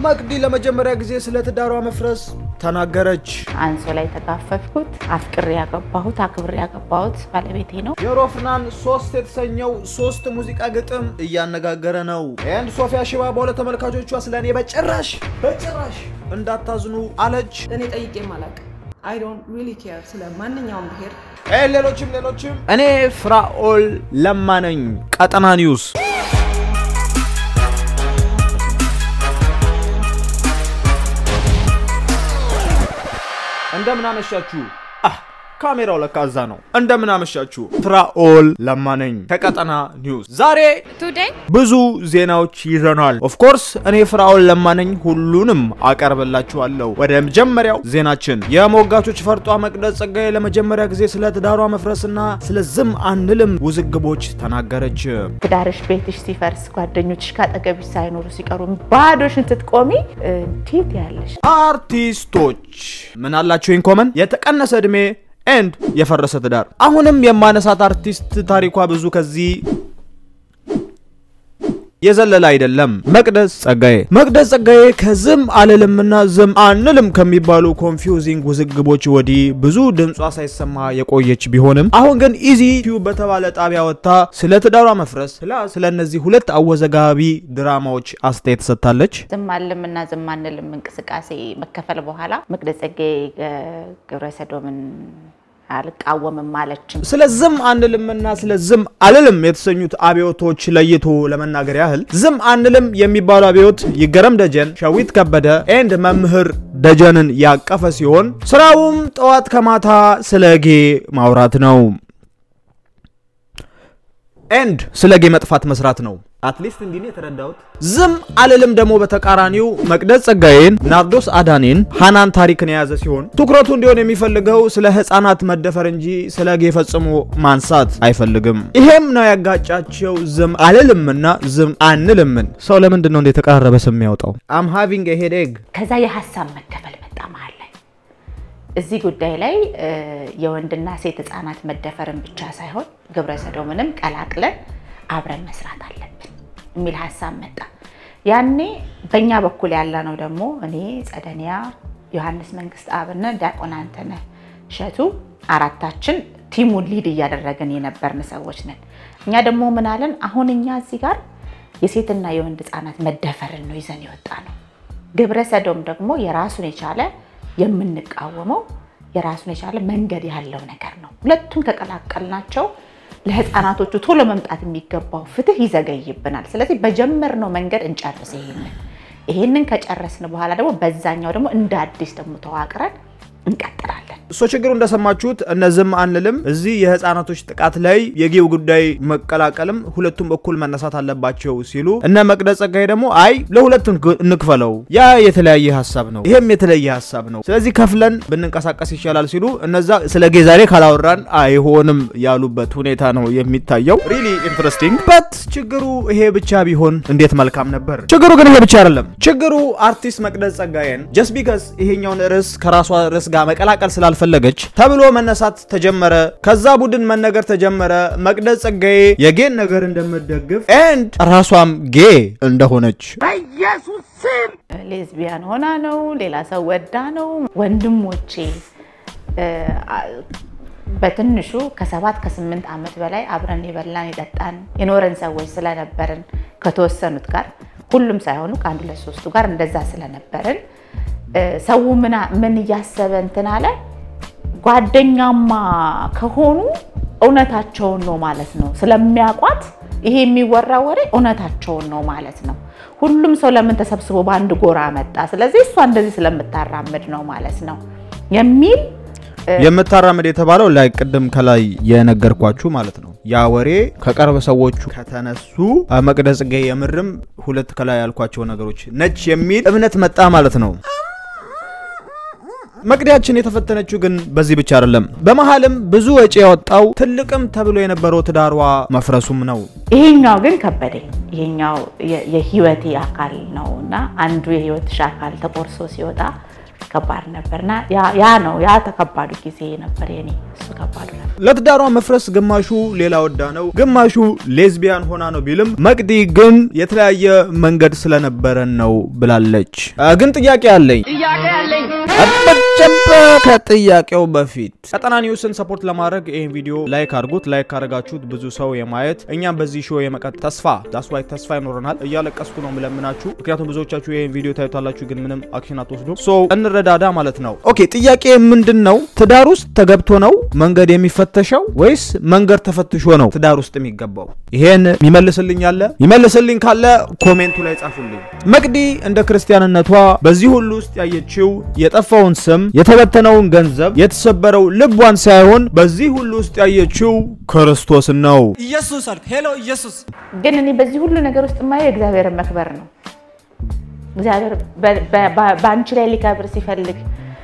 መቅዲ ለመጀመሪያ ጊዜ ስለ ትዳርዋ መፍረስ ተናገረች። አንሶ ላይ ተጋፈፍኩት አፍቅር ያገባሁት አክብር ያገባሁት ባለቤቴ ነው። የሮፍናን 3 የተሰኘው 3 ሙዚቃ ግጥም እያነጋገረ ነው። ኤንድ ሶፊያ ሽባባው ለተመልካቾቿ ስለኔ በጭራሽ እንዳታዝኑ አለች። እኔ ጠይቄ ማላቅ I don't really care ስለ ማንኛውም ብሄር ሌሎችም እኔ ፍራኦል ለማነኝ ቀጠና ኒውስ እንደምን አመሻችሁ ካሜራው ለካዛ ነው እንደምን አመሻችሁ ፍራኦል ለማነኝ ከቀጠና ኒውስ ዛሬ today ብዙ ዜናዎች ይዘናል ኦፍ ኮርስ እኔ ፍራኦል ለማነኝ ሁሉንም አቀርብላችኋለሁ ወደ መጀመሪያው ዜናችን የሞጋቾች ፈርጧ መቅደስ ጸጋዬ ለመጀመሪያ ጊዜ ስለ ትዳርዋ መፍረስና ስለ ዝም አንልም ውዝግቦች ተናገረች ትዳርሽ ቤትሽ ሲፈርስ ጓደኞችሽ ካጠገብሽ ሳይኖሩ ሲቀሩ ባዶሽን ትጥቆሚ እንዴት ያለሽ አርቲስቶች ምን አላችሁ ኢንኮመን የተቀነሰ እድሜ and የፈረሰ ትዳር አሁንም የማነሳት አርቲስት ታሪኳ ብዙ ከዚህ የዘለለ አይደለም መቅደስ ጸጋዬ ከዝም አለልምና ዝም አንልም ከሚባሉ ኮንፊውዚንግ ውዝግቦች ወዲ ብዙ ድምጿ ሳይሰማ የቆየች ቢሆንም አሁን ግን ኢዚ ቲዩብ በተባለ ጣቢያ ወጣ ስለ ትዳርዋ መፍረስ ስለ እነዚህ ሁለት አወዘጋቢ ድራማዎች አስተያየት ሰጥታለች ዝም አለልምና ዝም አንልም እንቅስቃሴ መከፈል በኋላ መቅደስ ጸጋዬ ግብረሰዶምን አልቃወምም ማለች ስለ ዝም አንልምና ስለ ዝም አለልም የተሰኙት አብዮቶች ለይቶ ለመናገር ያህል ዝም አንልም የሚባለው አብዮት ይገረም ደጀን ሸዊት ከበደ and መምህር ደጀንን ያቀፈ ሲሆን ስራውም ጠዋት ከማታ ስለጌ ማውራት ነው and ስለጌ መጥፋት መስራት ነው አትሊስት እንዲኔ ተረዳውት ዝም አለልም ደሞ በተቃራኒው መቅደስ ጸጋዬን ናርዶስ አዳኔን ሃናን ታሪክን የያዘ ሲሆን ትኩረቱ እንዲሆን የሚፈልገው ስለ ህፃናት መደፈር እንጂ ስለጌ ፈጽሞ ማንሳት አይፈልግም ይሄም ነው ያጋጫቸው ዝም አለልምና ዝም አንልምን ሰው ለምንድን ነው እንደ ተቃረበ ስም ያወጣው I'm having a headache ከዛ የሐሳብ መከፈል መጣ ማለት እዚህ ጉዳይ ላይ የወንድና ሴት ህፃናት መደፈርን ብቻ ሳይሆን ግብረሰዶምንም ቀላቅለን አብረን መስራት አለብን የሚል ሐሳብ መጣ ያኔ በእኛ በኩል ያለ ነው ደግሞ እኔ ጸደኒያ ዮሐንስ መንግስት አብነ ዳቆናንተነ ሸቱ አራታችን ቲሙን ሊድ ያደረገን የነበርን ሰዎች ነን እኛ ደግሞ ምን አለን አሁን እኛ እዚህ ጋር የሴትና የወንድ ህፃናት መደፈርን ነው ይዘን ይወጣነው ግብረሰዶም ደግሞ የራሱን የቻለ የምንቃወመው የራሱን የቻለ መንገድ ያለው ነገር ነው ሁለቱም ተቀላቀልናቸው ለህፃናቶቹ ቶሎ መምጣት የሚገባው ፍትህ ይዘገይብናል ስለዚህ በጀመርነው መንገድ እንጨርስ ይሄንን ከጨረስን በኋላ ደግሞ በዛኛው ደግሞ እንደ አዲስ ደግሞ ተዋቅረን እንቀጥላለን ችግሩ እንደሰማችሁት እነዝም አንልም እዚህ የህፃናቶች ጥቃት ላይ የጊው ጉዳይ መቀላቀልም ሁለቱም በኩል መነሳት አለባቸው ሲሉ እነ መቅደስ ጸጋዬ ደግሞ አይ ለሁለቱም እንክፈለው ያ የተለያየ ሐሳብ ነው ይሄም የተለያየ ሐሳብ ነው ስለዚህ ከፍለን ብንንቀሳቀስ ይሻላል ሲሉ እነዛ ስለ ጌዛሬ ካላወራን አይሆንም ያሉበት ሁኔታ ነው የሚታየው really interesting but ችግሩ ይሄ ብቻ ቢሆን እንዴት መልካም ነበር ችግሩ ግን ይሄ ብቻ አይደለም ችግሩ አርቲስት መቅደስ ጸጋዬን just because ይሄኛውን ርዕስ ከራሷ ርዕስ ጋር መቀላቀል ስላልፈለገች ተብሎ መነሳት ተጀመረ ከዛ ቡድን መነገር ተጀመረ መቅደስ ጸጋዬ የጌን ነገር እንደምትደግፍ and ራሷም ጌ እንደሆነች በኢየሱስ ስም ሌዝቢያን ሆና ነው ሌላ ሰው ወዳ ነው ወንድሞቼ በትንሹ ከ7 ከ8 አመት በላይ አብረን የበላን የጠጣን የኖረን ሰዎች ስለነበርን ከተወሰኑት ጋር ሁሉም ሳይሆኑ ከአንዱ ለሶስቱ ጋር እንደዛ ስለነበርን ሰው ምን ያሰበ እንትን አለ ጓደኛማ ከሆኑ ኡነታቸው ነው ማለት ነው ስለሚያቋት ይሄ የሚወራው ወሬ ኡነታቸው ነው ማለት ነው ሁሉም ሰው ለምን ተሰብስቦ ባንድ ጎራ መጣ ስለዚህ እሷ እንደዚህ ስለምታራመድ ነው ማለት ነው የሚል የምታራመድ የተባለው ላይ ቀደም ከላይ የነገርኳችሁ ማለት ነው ያ ወሬ ከቀርበ ሰዎቹ ከተነሱ መቅደስ ጸጋዬ የምርም ሁለት ከላይ ያልኳቸው ነገሮች ነጭ የሚል እምነት መጣ ማለት ነው መቅደያችን የተፈተነችው ግን በዚህ ብቻ አይደለም በመሐልም ብዙ ወጪ ያወጣው ትልቅም ተብሎ የነበረው ትዳርዋ መፍረሱም ነው ይሄኛው ግን ከበደኝ ይሄኛው የህይወቴ አካል ነውና አንዱ የህይወትሽ አካል ተቆርሶ ሲወጣ ከባድ ነበርና ያ ነው ያ ተከባዱ ጊዜ ነበር የኔ እሱ ከባዱ ነበር ለትዳሯ መፍረስ ግማሹ ሌላ ወዳ ነው ግማሹ ሌዝቢያን ሆና ነው ቢልም መቅዲ ግን የተለያየ መንገድ ስለነበረ ነው ብላለች ግን ጥያቄ አለኝ አጥበጨበ ከጥያቄው በፊት ቀጠና ኒውስን ሰፖርት ለማድረግ ይሄን ቪዲዮ ላይክ አድርጉት ላይክ ካረጋችሁት ብዙ ሰው የማየት እኛም በዚህ ሾው የመቀጥ ተስፋ ዳስዋይ ተስፋ ይኖርናል እያለቀስኩ ነው ምለምናችሁ ምክንያቱም ብዙዎቻችሁ ይሄን ቪዲዮ ታዩታላችሁ ግን ምንም አክሽን አትወስዱ ሶ እንረዳዳ ማለት ነው ኦኬ ጥያቄ ምንድነው ትዳር ውስጥ ተገብቶ ነው መንገድ የሚፈተሸው ወይስ መንገድ ተፈትሾ ነው ትዳር ውስጥ የሚገባው ይሄን ይመልስልኝ ካለ ኮሜንቱ ላይ ጻፉልኝ መቅዲ እንደ ክርስቲያንነቷ በዚህ ሁሉ ውስጥ ያየችው የጠፋውን ስም የተበተነውን ገንዘብ የተሰበረው ልቧን ሳይሆን በዚህ ሁሉ ውስጥ ያየችው ክርስቶስ ነው ኢየሱስ አልክ ሄሎ ኢየሱስ ግን እኔ በዚህ ሁሉ ነገር ውስጥ ማየው እግዚአብሔር መክበር ነው እግዚአብሔር ባንቺ ላይ ሊከብር ሲፈልግ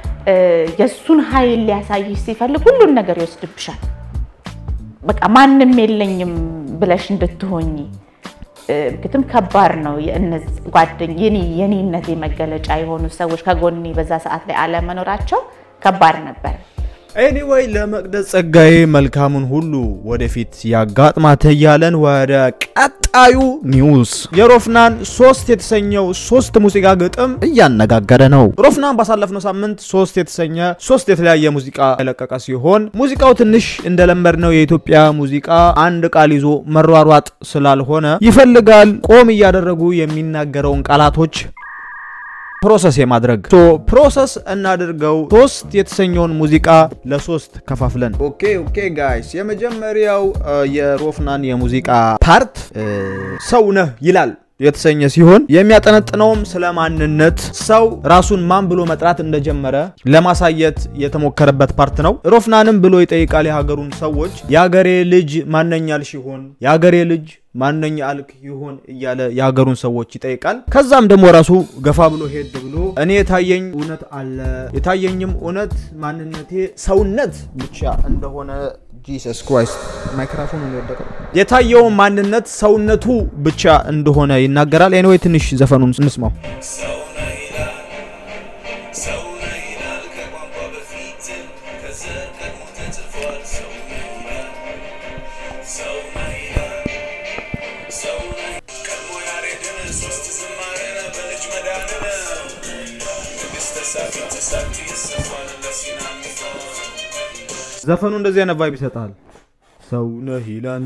የሱን ኃይል ሊያሳይሽ ሲፈልግ ሁሉን ነገር ይወስድብሻል በቃ ማንንም የለኝም ብለሽ እንድትሆኚ ግጥም ከባድ ነው የእነዚህ ጓደኛ የኔነት መገለጫ የሆኑ ሰዎች ከጎኒ በዛ ሰዓት ላይ አለ መኖራቸው ከባድ ነበር anyway ለመቅደስ ጸጋዬ መልካሙን ሁሉ ወደፊት ያጋጥማት ያለን ወደ ቀጣዩ ኒውስ የሮፍናን 3 የተሰኘው 3 ሙዚቃ ግጥም እያነጋገረ ነው ሮፍናን ባሳለፍነው ሳምንት 3 የተሰኘ 3 የተለያየ ሙዚቃ ለቀቀ ሲሆን ሙዚቃው ትንሽ እንደለመድነው የኢትዮጵያ ሙዚቃ አንድ ቃል ይዞ መሯሯጥ ስላልሆነ ይፈልጋል ቆም ያደረጉ የሚናገረውን ቃላቶች ፕሮሰስ የማድረግ ፕሮሰስ እናድርገው 3 የተሰኘውን ሙዚቃ ለ3 ከፋፍለን ኦኬ ጋይስ የመጀመሪያው የሮፍናን የሙዚቃ ፓርት ሰው ነህ ይላል የተሰኘ ሲሆን የሚያጠነጥነውም ስለማንነት ሰው ራሱን ማን ብሎ መጥራት እንደጀመረ ለማሳየት የተሞከረበት ፓርት ነው ሮፍናንም ብሎ ይጠይቃል የሀገሩን ሰዎች ያገሬ ልጅ ማንኛልሽ ይሆን ያገሬ ልጅ ማንኛ አልክ ይሆን እያለ ያገሩን ሰዎች ይጠይቃል ከዛም ደግሞ ራሱ ገፋ ብሎ ሄድ ብሎ እኔ የታየኝ እውነት አለ የታየኝም እውነት ማንነቴ ሰውነት ብቻ እንደሆነ Jesus Christ ማይክሮፎን ወደቀ የታየው ማንነት ሰውነቱ ብቻ እንደሆነ ይናገራል anyway ትንሽ ዘፈኑን እንስማው ዘፈኑ እንደዚህ አይነት ቫይብ ይሰጣል ሰው ነህ ይላል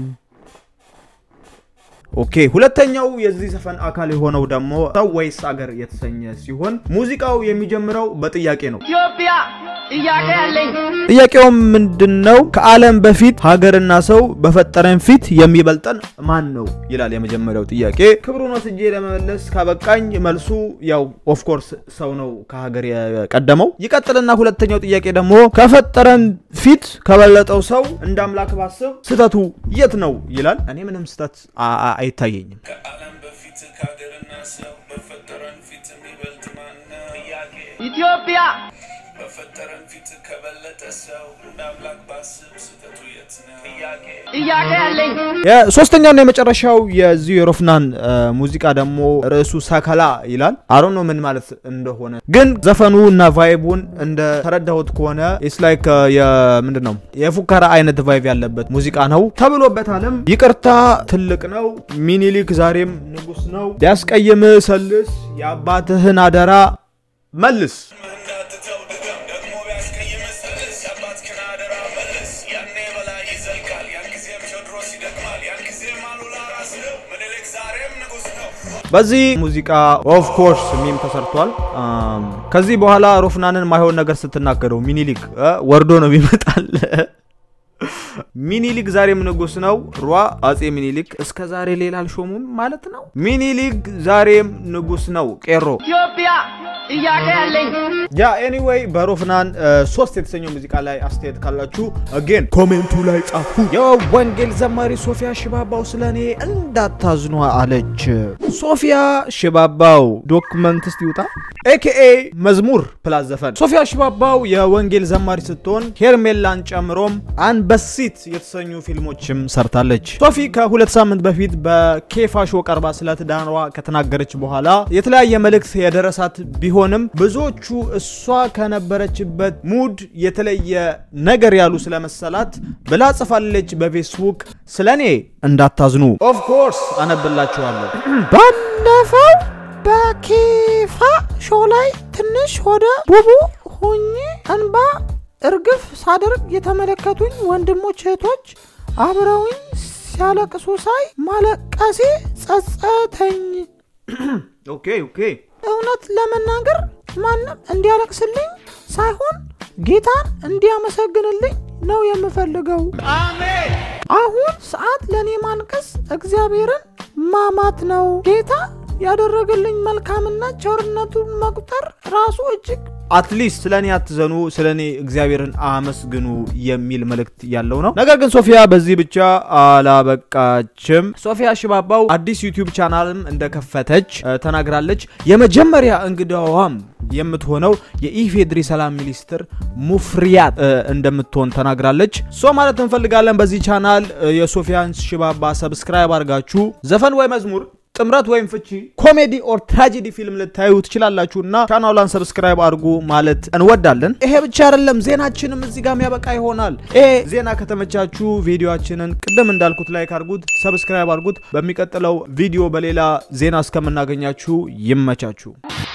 ኦኬ ሁለተኛው የዚህ ዘፈን አካል የሆነው ደግሞ ሰው ወይስ አገር የተሰኘ ሲሆን ሙዚቃው የሚጀምረው በጥያቄ ነው ኢትዮጵያ ጥያቄ ያለኝ ጥያቄው ምንድነው ከዓለም በፊት ሀገርና ሰው በፈጠረን ፊት የሚበልጠን ማን ነው ይላል የመጀመሪያው ጥያቄ ክብሩን ወስጄ ለመመለስ ካበቃኝ መልሱ ያው ኦፍ ኮርስ ሰው ነው ከሀገር የቀደመው ይቀጥልና ሁለተኛው ጥያቄ ደግሞ ከፈጠረን ፊት ከበለጠው ሰው እንዳምላክ ባስብ ስተቱ የት ነው ይላል እኔ ምንም ስተት አይታየኝም ከዓለም በፊት ከሀገርና ሰው በፈጠረን ፊት የሚበልጥ ማን ነው ኢትዮጵያ በፈጠረን ፊት ከበለጠ ሰው እንዳምላክ ባስብ ስተቱ የት ነው ጥያቄ ያለኝ ሶስተኛውና የመጨረሻው የዚህ የሮፍናን ሙዚቃ ደግሞ ርዕሱ ሰከላ ይላል አሮን ነው ምን ማለት እንደሆነ ግን ዘፈኑና ቫይቡን እንደ ተረዳሁት ከሆነ ኢትስ ላይክ ምንድነው የፉከራ አይነት ቫይብ ያለበት ሙዚቃ ነው ተብሎበታለም ይቅርታ ትልቅ ነው ሚኒሊክ ዛሬም ንጉስ ነው ያስቀየም ሰልስ ያባትህን አደራ መልስ በዚህ ሙዚቃ ኦፍ ኮርስ ሚም ተሰርቷል ከዚህ በኋላ ሮፍናንን ማይሆን ነገር ስትናገረው ሚኒሊክ ወርዶ ነው ይመጣል ሚኒሊክ ዛሬም ንጉስ ነው ሯ አጼ ሚኒሊክ እስከ ዛሬ ሌላ አልሾሙም ማለት ነው ሚኒሊክ ዛሬም ንጉስ ነው ቄሮ ኢትዮጵያ ጥያቄ ያለኝ ያ anyway በሮፍናን 3 የተሰኘው ሙዚቃ ላይ አስተያየት ካላችሁ again ኮሜንቱ ላይ ጻፉ የወንጌል ዘማሪ ሶፊያ ሽባባው ስለኔ እንዳታዝኑ አለች ሶፊያ ሽባባው ዶክመንት እስቲውጣ AKA መዝሙር ፕላስ ዘፈን ሶፊያ ሽባባው የወንጌል ዘማሪ ስትሆን ሄርሜላን ጨምሮም አንበሲ ኤግዚት የተሰኙ ፊልሞችም ሰርታለች። ሶፊ ከሁለት ሳምንት በፊት በኬፋ ሾው ቀርባ ስለ ትዳርዋ ከተናገረች በኋላ የተለያየ መልእክት የደረሳት ቢሆንም ብዙዎቹ እሷ ከነበረችበት ሙድ የተለየ ነገር ያሉ ስለመሰላት ብላ ጽፋለች በፌስቡክ ስለኔ እንዳታዝኑ ኦፍ ኮርስ አነብላችኋለሁ። ባለፈው በኬፋ ሾው ላይ ትንሽ ሆደ ቡቡ ሆኜ እንባ እርግፍ ሳደርግ የተመለከቱኝ ወንድሞች እህቶች አብረውኝ ሲያለቅሱ ሳይ ማለቀሴ ጸጸተኝ። ኦኬ እውነት ለመናገር ማንም እንዲያለቅስልኝ ሳይሆን ጌታን እንዲያመሰግንልኝ ነው የምፈልገው። አሜን። አሁን ሰዓት ለኔ ማልቀስ እግዚአብሔርን ማማት ነው። ጌታ ያደረገልኝ መልካምና ቸርነቱን መቁጠር ራሱ እጅግ አትሊስት ስለኔ አትዘኑ ስለኔ እግዚአብሔርን አመስግኑ የሚል መልእክት ያለው ነው። ነገር ግን ሶፊያ በዚህ ብቻ አላበቃችም። ሶፊያ ሽባባው አዲስ ዩቲዩብ ቻናልም እንደከፈተች ተናግራለች። የመጀመሪያ እንግዳዋም የምትሆነው የኢፌድሪ ሰላም ሚኒስትር ሙፍሪያት እንደምትሆን ተናግራለች። ማለት እንፈልጋለን በዚህ ቻናል የሶፊያን ሽባባ ሰብስክራይብ አድርጋችሁ ዘፈን ወይ መዝሙር ጥምረት ወይም ፍቺ ኮሜዲ ኦር ትራጀዲ ፊልም ልታዩ ትችላላችሁና ቻናሉን ሰብስክራይብ አድርጉ ማለት እንወዳለን። ይሄ ብቻ አይደለም ዜናችንም እዚህ ጋር ያበቃ ይሆናል። ይሄ ዜና ከተመቻችሁ ቪዲዮአችንን ቅድም እንዳልኩት ላይክ አድርጉት፣ ሰብስክራይብ አድርጉት። በሚቀጥለው ቪዲዮ በሌላ ዜና እስከምናገኛችሁ ይመቻችሁ።